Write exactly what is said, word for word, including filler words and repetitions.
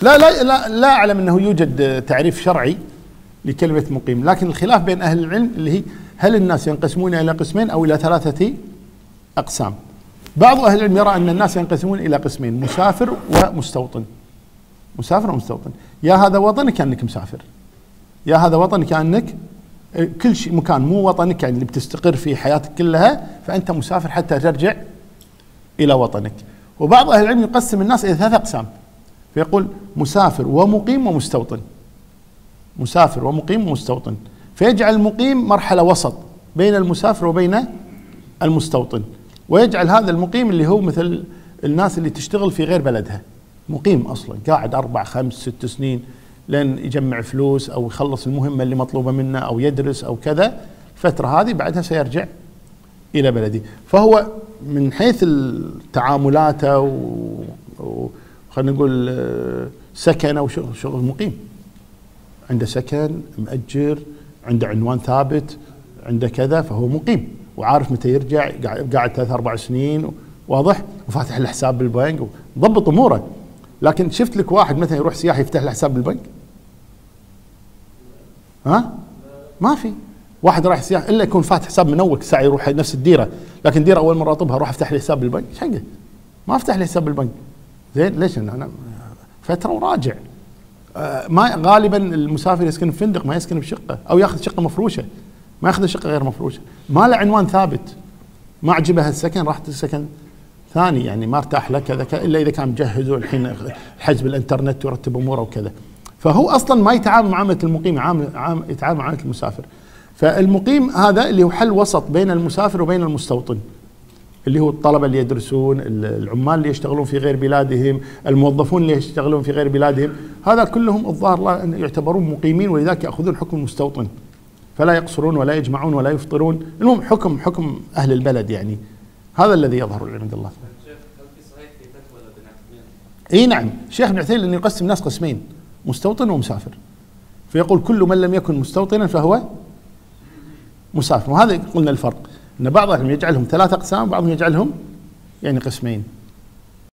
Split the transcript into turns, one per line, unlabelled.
لا لا لا, لا أعلم أنه يوجد تعريف شرعي لكلمة مقيم، لكن الخلاف بين أهل العلم اللي هي هل الناس ينقسمون إلى قسمين أو إلى ثلاثة أقسام. بعض أهل العلم يرى أن الناس ينقسمون إلى قسمين، مسافر ومستوطن. مسافر ومستوطن، يا هذا وطنك كأنك مسافر، يا هذا وطنك كأنك كل شيء مكان مو وطنك يعني اللي بتستقر فيه حياتك كلها، فأنت مسافر حتى ترجع إلى وطنك. وبعض أهل العلم يقسم الناس إلى ثلاث أقسام، فيقول مسافر ومقيم ومستوطن، مسافر ومقيم ومستوطن، فيجعل المقيم مرحلة وسط بين المسافر وبين المستوطن، ويجعل هذا المقيم اللي هو مثل الناس اللي تشتغل في غير بلدها، مقيم أصلا قاعد أربع خمس ست سنين لين يجمع فلوس أو يخلص المهمة اللي مطلوبة منه أو يدرس أو كذا، الفترة هذه بعدها سيرجع إلى بلده. فهو من حيث تعاملاته وخلينا نقول سكن أو شغل, شغل مقيم، عنده سكن مأجر، عنده عنوان ثابت، عنده كذا، فهو مقيم وعارف متى يرجع، قاعد ثلاث أربع سنين واضح، وفاتح له حساب بالبنك وضبط أموره. لكن شفت لك واحد مثلا يروح سياحي يفتح له حساب بالبنك؟ ها؟ ما في واحد رايح سياحي الا يكون فاتح حساب من اول ساعه يروح نفس الديره، لكن ديره اول مره اطبها اروح افتح لي حساب بالبنك، ايش حقه؟ ما افتح لي حساب بالبنك. زين ليش؟ انا فتره وراجع. آه ما غالبا المسافر يسكن في فندق، ما يسكن بشقه، او ياخذ شقه مفروشه، ما ياخذ شقه غير مفروشه، ما له عنوان ثابت، ما عجبه السكن راح سكن ثاني يعني ما ارتاح له كذا كذا، الا اذا كان مجهز الحين حجز بالانترنت ويرتب اموره وكذا. فهو اصلا ما يتعامل معامله المقيم، عام يتعامل معامله المسافر. فالمقيم هذا اللي هو حل وسط بين المسافر وبين المستوطن، اللي هو الطلبه اللي يدرسون، العمال اللي يشتغلون في غير بلادهم، الموظفون اللي يشتغلون في غير بلادهم، هذا كلهم الظاهر الله ان يعتبرون مقيمين، ولذلك ياخذون حكم المستوطن، فلا يقصرون ولا يجمعون ولا يفطرون، المهم حكم حكم اهل البلد يعني. هذا الذي يظهر عند الله.
شيخ هل في صحيح في فتوى لابن عثيمين؟
اي نعم، الشيخ ابن عثيمين انه يقسم الناس قسمين، مستوطن ومسافر، فيقول كل من لم يكن مستوطنا فهو مسافر. وهذا قلنا الفرق، ان بعضهم يجعلهم ثلاث اقسام، بعضهم يجعلهم يعني قسمين.